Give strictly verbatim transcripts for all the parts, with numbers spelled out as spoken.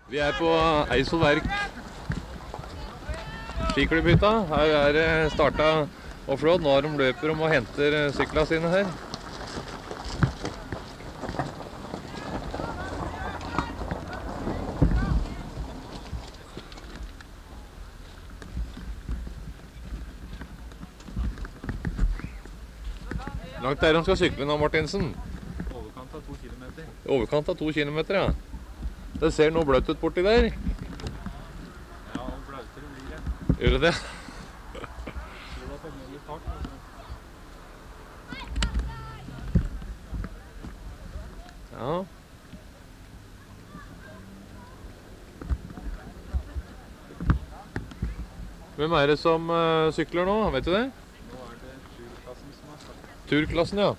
Vi er på Eidsvoll Verk skiklubbhytta. Her er det startet offroad. Nå har de løper om og henter syklene sine her. Langt er de skal sykle nå, Martinsen? Overkant av to kilometer. Overkant av to kilometer, ja. Det ser noe bløtt ut borti der. Ja, og blautere blir det. Gjør det det? Sola får mye fart. Ja. Hvem er det som uh, sykler nå? Vet du det? Nå er det turklassen som har startet. Turklassen, ja.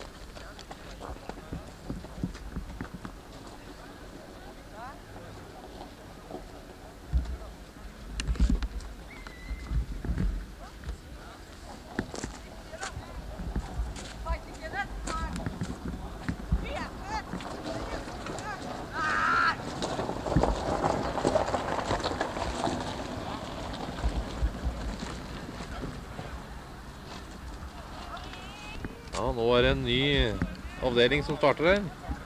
Ja, nå er det en ny avdeling som starter her.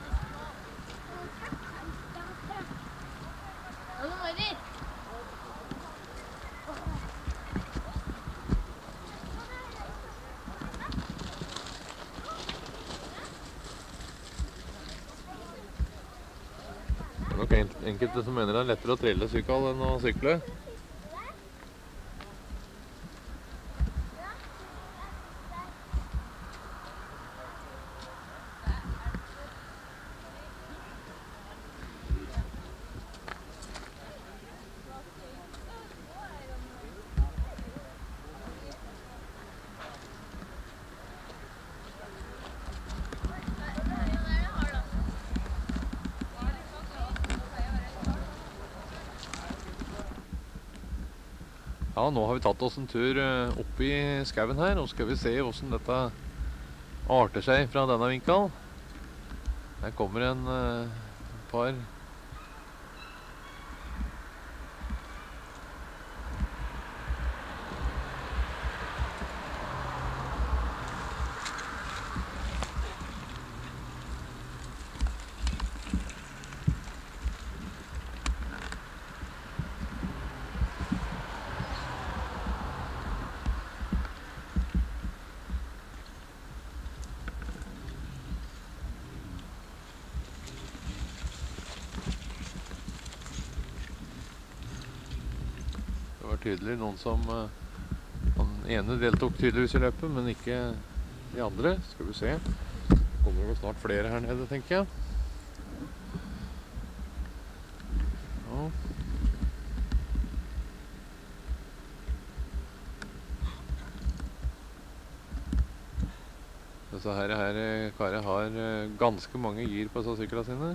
Det er nok enkelte som mener det er lettere å trille sykkel enn å sykle. Ja, nå har vi tatt oss en tur opp i skauen her, og skal vi se hvordan dette arter seg fra denne vinkel. Her kommer en uh, par Det var tydelig noen som han ene deltok tydeligvis i løpet, men ikke de andre. Skal vi se. Kommer det snart flere her nede, tenker jeg. Ja. Disse her, her karet har ganske mange gir på seg syklene sine.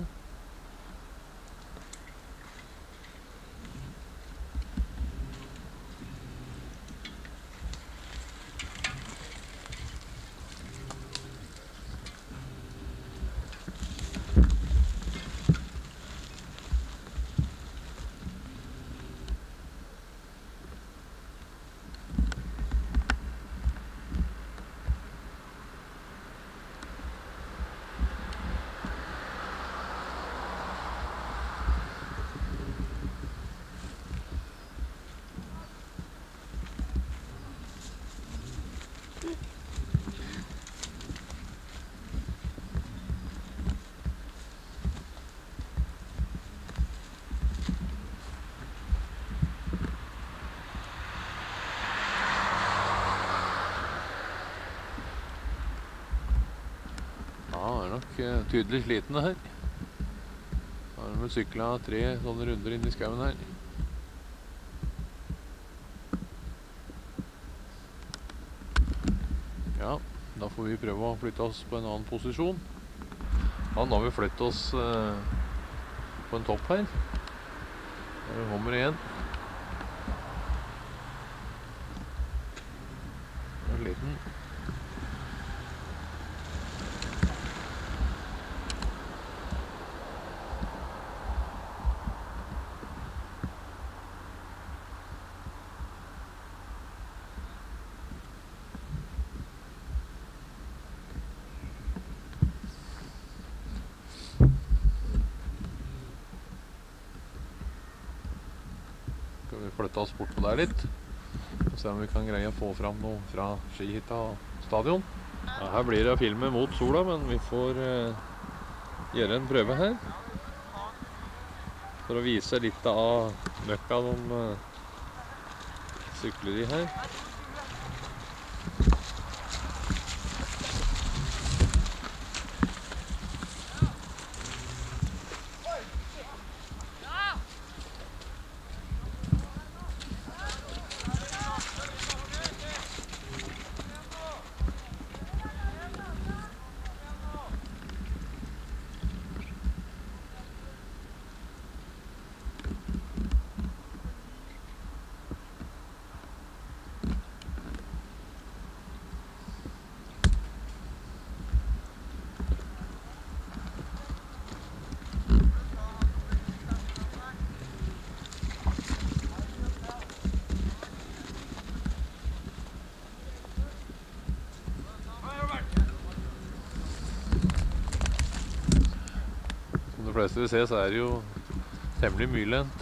Ja, er nok uh, tydelig slitne her. Da har de syklet tre sånne runder inn i skauen her. Ja, da får vi prøve å flytte oss på en annen posisjon. Ja, nå har vi flyttet oss uh, på en topp her. Der kommer det igjen. Den er liten. Skal vi flytte oss bort på der litt. Og se om vi kan greie å få fram noe fra skihytta og stadion. Ja, her blir det å filme mot sola, men vi får eh, gjøre en prøve her. For å vise litt av møkka de eh, sykler i her. De fleste vi ser, så er det jo temmelig mylent.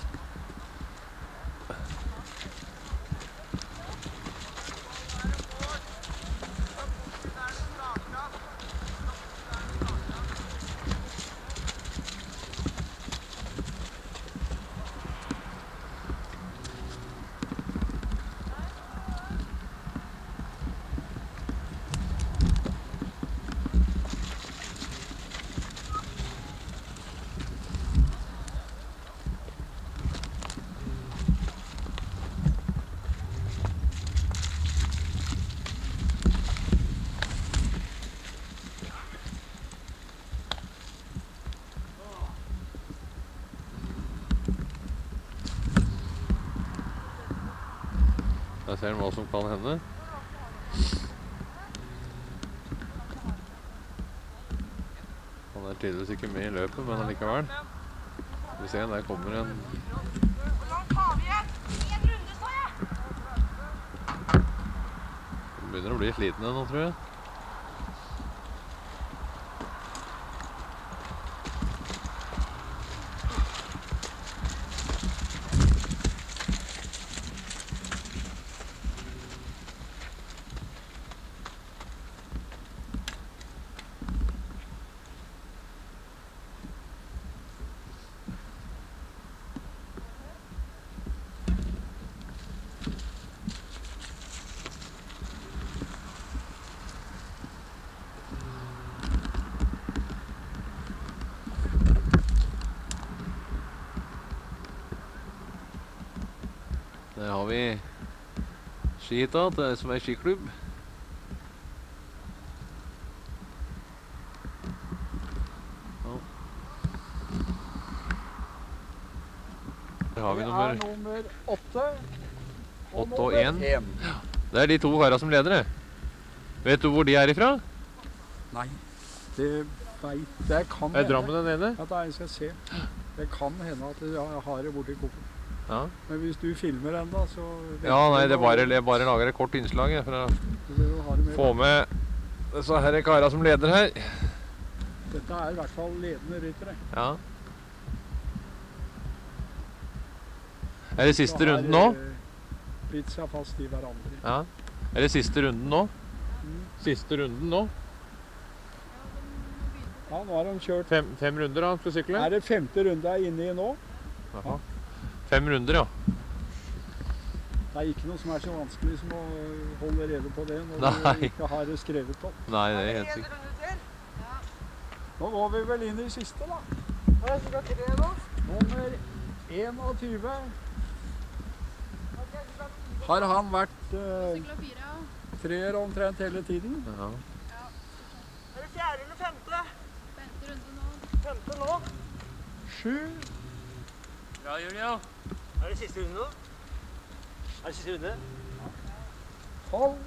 Der ser han hva som kan hende. Han er tydeligvis ikke med i løpet, men allikevel. Vi ser, der kommer en... Han begynner å bli sliten nå, tror jeg. Der har vi skihytta, det er som er skiklubb. Ja. Der har vi nummer... Det er nummer åtte og åtte og nummer en. én. Det er de to karene som leder det. Vet du hvor de er ifra? Nei, det vet det kan Er Drammen den ene? Ja, da jeg skal se. Det kan hende at jeg har det borti koppen. Ja. Men hvis du filmer den da, så... Ja, nei, det er bare, jeg bare lager et kort innslag jeg, for å få med disse her karene som leder her. Dette er i hvert fall ledende ryttere. Ja. Er det siste runden nå? Blitt seg fast i hverandre. Ja. Er det siste runden nå? Mm. Siste runden nå? Ja, nå har de kjørt... Fem, fem runder da, skal sykle? Er det femte runde jeg er inne i nå? Aha. Fem runder, ja. Det er ikke noe som er så vanskelig som å holde rede på det når Nei. du ikke har det skrevet opp. Nei, det er helt sikkert. Nå går vi vel inn i siste da. Nummer enogtyve. Har han vært uh, treer omtrent hele tiden? Ja. Er det fjerde eller femte? Femte runde nå. Femte nå. Sju. Bra, Julia. Er det siste runde nå? Er det siste runde? Tolv.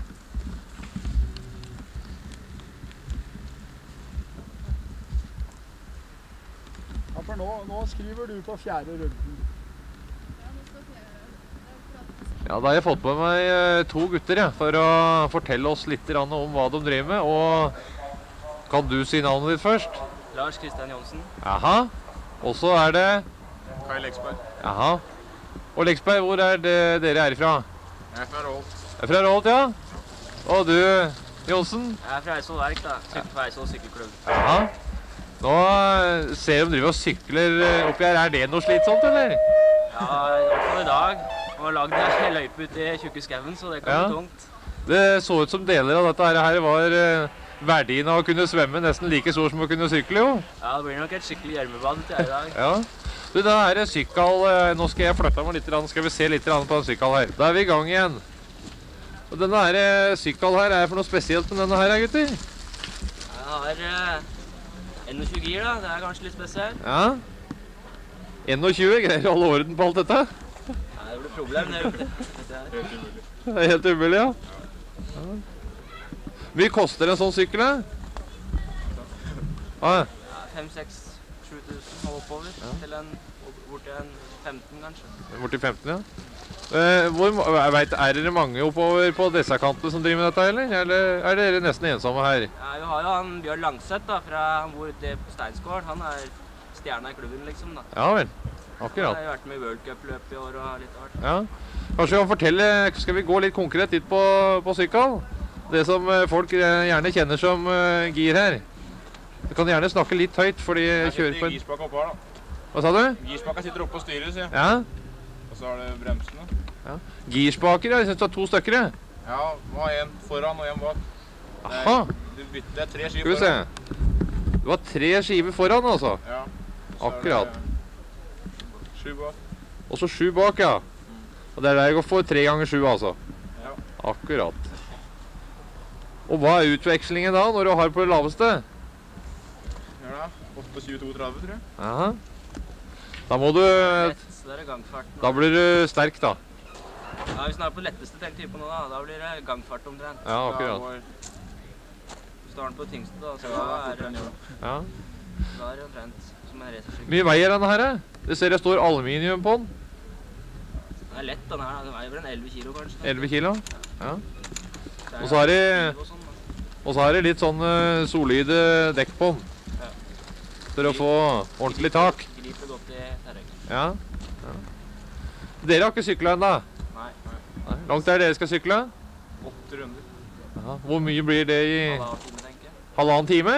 Ja, for nå, nå skriver du på fjerde runden. Ja, nå skal flere. Ja, da har jeg fått med meg eh, to gutter ja, for å fortelle oss litt grann om hva de driver med. Og kan du si navnet ditt først? Lars Kristian Jonsen. Jaha. Og så er det... Kyle Eksborg. Jaha. Og Leksberg, hvor er det dere er ifra? Jeg er fra Rålt. Er fra Rålt, ja? Og du, Johnsen? Jeg er fra Eidsvoll Verk, da. Sykler for Eidsvoll sykkelklubb. Ja. Nå eh, ser de driver og sykler eh, oppi her. Er det noe slitsomt, eller? Ja, i hvert fall i dag. Vi har lagd en løype ute i tjukke skauen, så det kan Ja. bli tungt. Det så ut som deler av dette her var eh, verdien av å kunne svømme nesten like stor som å kunne sykle, jo. Ja, det blir nok et skikkelig gjørmebad til i dag. Ja. Du, det her er sykkel. eh, Nå skal jeg flytte meg litt, grann, skal vi se litt grann på en sykkel her. Da er vi i gang igjen. Og denne her eh, sykkel her, er det for noe spesielt med denne her, gutter? Jeg har eh, enogtjue gir, da. Det er kanskje litt spesielt. Ja. enogtjue, greier å holde orden på alt dette? Nei, det blir problem, det. vet du. Dette her. Det er helt umulig, ja. Ja. Mye koster en sånn sykkel, da? Ah, Ja, fem, seks, sju tusen og oppover til en, bort til en femten, kanskje. borti femten, ja. Eh, hvor, ma- jeg vet, er dere mange oppover på disse kantene som driver med dette, eller? Eller er dere nesten ensomme her? Ja, vi har jo han Bjørn Langseth, da, fra han bor ute på Steinsgård. Han er stjerna i klubben, liksom, da. Ja vel, Han akkurat. har vært med i World Cup-løp i år og litt av hvert. Ja. Kanskje vi kan fortelle, skal vi gå litt konkret ut på, på sykkel? Det som eh, folk eh, gjerne kjenner som eh, gir her. Du kan gjerne snakke litt høyt, fordi jeg kjører på en... Girspakka oppå her, da. Hva sa du? Girspakka sitter oppe på styret, sier jeg. Ja, Og så har du bremsene. girspaker, jeg synes det er to stykker, jeg. Ja, du har en foran og en bak. Det er, Aha, du bytter, det er tre skal skiver vi se. Du har tre skiver foran, altså. Ja. Så er Akkurat. det Sju bak. Og så sju bak, ja. Og det er der jeg går for tre ganger sju, altså. Ja. Akkurat. Og hva er utvekslingen da, når du har på det laveste? Gjør det. tjueåtte to tretti, tror jeg. Aha. Da må du... Lett, så det er gangfart nå. Da blir du sterk, da. Ja, hvis den er på letteste tenk type nå, da, da blir det gangfart omtrent. Ja, Da akkurat. går- Hvis du har den på tyngste, da, så Ja, da fortere er enn det, gjør det. Ja. da er det omtrent som en racersykkel. Mye veier denne her, eh? Det ser jeg står aluminium på den. Den er lett, den her. Den veier vel en elleve kilo, kanskje. elleve kilo. Ja. Så Og så har de, skive og sånn, da. og så har de litt sånn eh, solide dekk på den. Ja. For å få ordentlig tak. Griper godt i terrenget. Ja. Ja. Dere har ikke syklet ennå. Nei, Nei. Langt er dere skal sykle? Åtte runder. Ja. Hvor mye blir det i halvannen time, tenker jeg. halvannen time?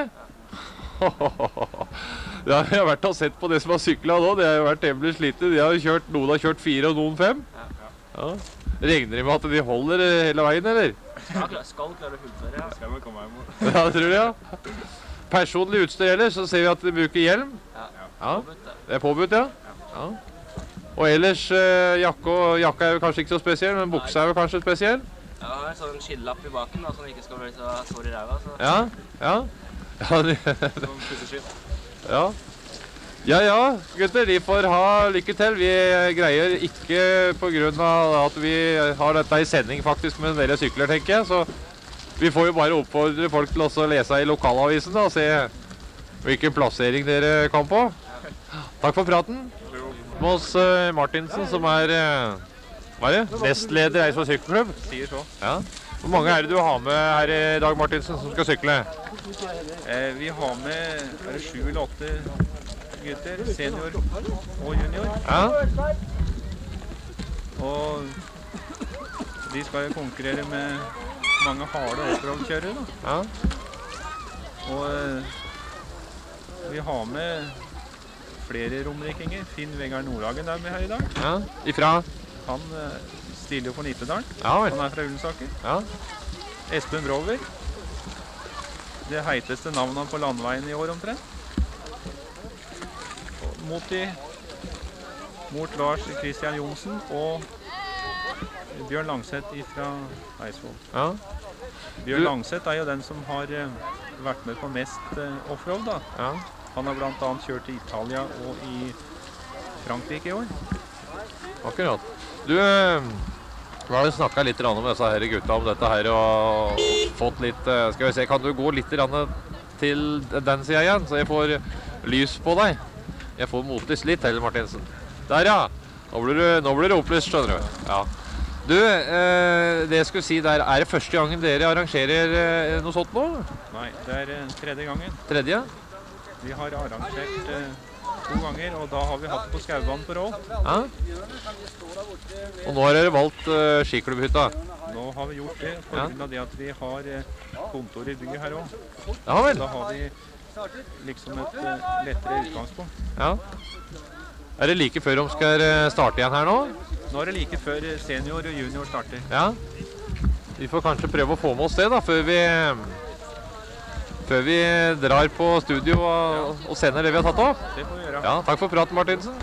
Ja, jeg har vært og sett på det som har syklet nå. Det har jo vært temmelig slite. De har jo kjørt, noen har kjørt fire og noen fem. Ja. Ja. Regner de med at de holder eh, hele veien, eller? Ja, klar, skal klare å fullføre, ja. Skal vi komme hjem og... Ja, det tror jeg, ja. Personlig utstyr ellers, så ser vi at de bruker hjelm. Ja, Ja, påbudt, det. det er påbudt, ja. Ja. Og ellers, eh, jakke og, jakka er jo kanskje ikke så spesiell, men buksa er jo kanskje spesiell. Jeg har en sånn skinnlapp i baken, da, så den ikke skal bli så sår i ræva. Så. Ja, ja. Ja, de, Sånn pusseskitt. ja. Ja, ja, gutter, de får ha lykke til. Vi greier ikke på grunn av at vi har dette i sending faktisk med dere sykler, tenker jeg. Så vi får jo bare oppfordre folk til også å lese i lokalavisen da, og se hvilken plassering dere kom på. Takk for praten. Med oss eh, Martinsen, som er eh, hva er det? Nestleder i Eidsvoll sykkelklubb. Sier så. Ja. Hvor mange er det du har med her i dag, Martinsen, som skal sykle? Eh, vi har med er det sju eller åtte gutter, senior og junior. Ja. Og de skal jo konkurrere med mange harde offroad-kjørere. da. Ja. Og eh, vi har med flere romerikinger. Finn Vegard Nordhagen er med her i dag. Ja. Ifra? Han eh, stiller jo for Nittedalen. Ja vel. Han er fra Ullensaker. Ja. Espen Brover. Det heiteste navnet på landveien i år omtrent. Og Mot de mot Lars Christian Johnsen og Bjørn Langseth fra Eidsvoll. Ja. Bjørn Du- Langseth er jo den som har eh, vært med på mest eh, offroad da. Ja. Han har blant annet kjørt i Italia og i Frankrike i år. Akkurat. Du, eh, vi har jo snakket litt grann om disse her gutta om dette her og fått litt, eh, skal vi se, kan du gå litt grann til den siden igjen, så jeg får lys på deg? Jeg får motlys litt til, Martinsen. Der, ja. Nå blir du, nå blir du opplyst, skjønner du. Ja. Du, eh, det jeg skulle si der, er det første gangen dere arrangerer eh, noe sånt nå? Nei, det er eh, tredje gangen. Tredje? Vi har arrangert eh, to ganger, og da har vi hatt på Skaubanen på Rål. Ja. Og nå har dere valgt uh, skiklubbhytta. Nå har vi gjort det, på Ja. grunn av det at vi har eh, kontor i bygget her også. Ja vel. Da har vi liksom et eh, lettere utgangspunkt. Ja. Er det like før de skal eh, starte igjen her nå? Nå er det like før eh, senior og junior starter. Ja. Vi får kanskje prøve å få med oss det da, før vi, før vi drar på studio og, og sender det vi har tatt opp. Det får vi gjøre. Ja, takk for praten, Martinsen.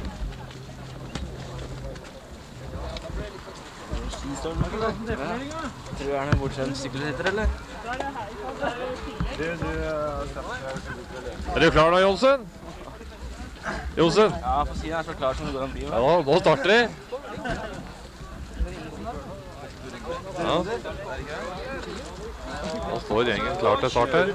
Tror du er noen bortskjemt sykkelrytter, eller? Er du klar da, Jonsen? Jonsen? Ja, på siden er så klar som det går an å bli. Ja, nå starter de. Ja. Nå står gjengen klar til start her.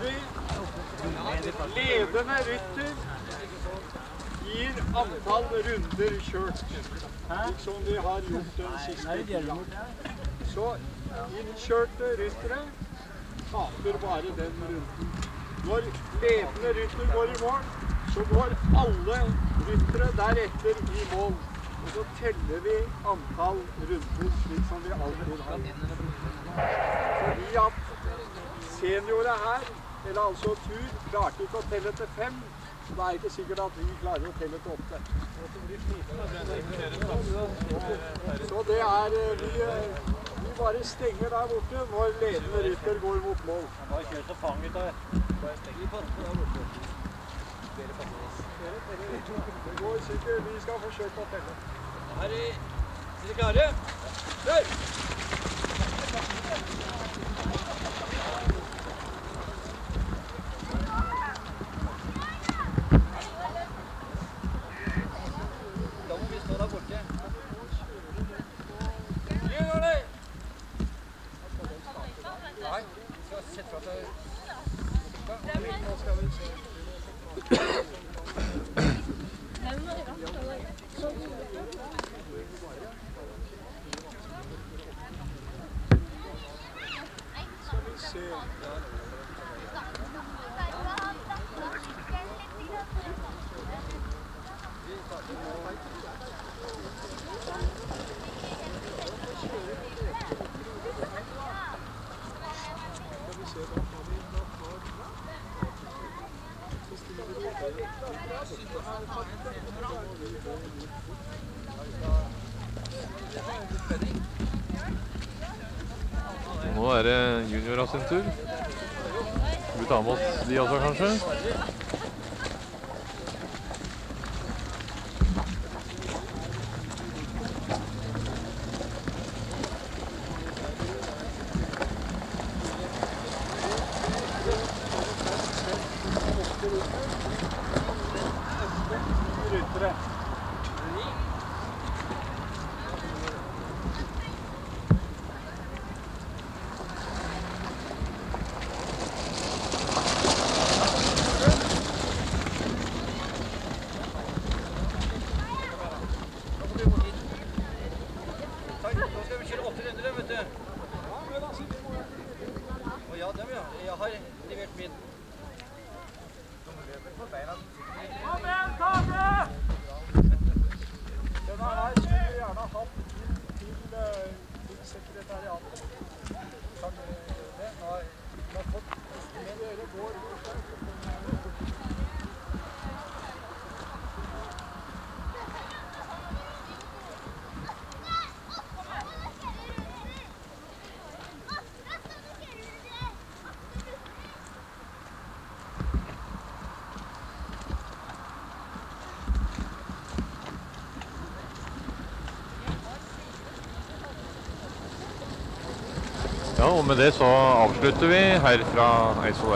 Ledende rytter gir antall runder kjørt, slik som de har gjort den siste. Så innkjørte ryttere taper bare den runden. Når ledende rytter går i mål, så går alle ryttere deretter i mål. Og så teller vi antall runder, slik som vi alltid har. Fordi at seniorer her, eller altså tur, klarte ikke å telle til fem, så det er ikke sikkert at vi klarer å telle til åtte. Så det er, vi, vi bare stenger der borte når ledende rytter går mot mål. Bare kjør så fanget der. Bare stenger på der borte. Det går sikkert, vi skal forsøke å telle. Her er dere klare? Kjør! Da må vi stå der borte. Gjør det! Nei, vi skal sette fra til... Nå skal vi se. Skal vi se. Nå er det juniora sin tur. Skal vi ta med oss de også, kanskje? Ryttere. Nå skal vi kjøre åtte runder, vet du. Å ja, dem ja. Jeg har levert min. Kom igjen, Kage! Denne her skulle vi gjerne ha hatt til, eh, til sekretariatet. Kan dere gjøre det? Nei, vi har fått med dere går bort der. Ja, og med det så avslutter vi her fra Eidsvoll.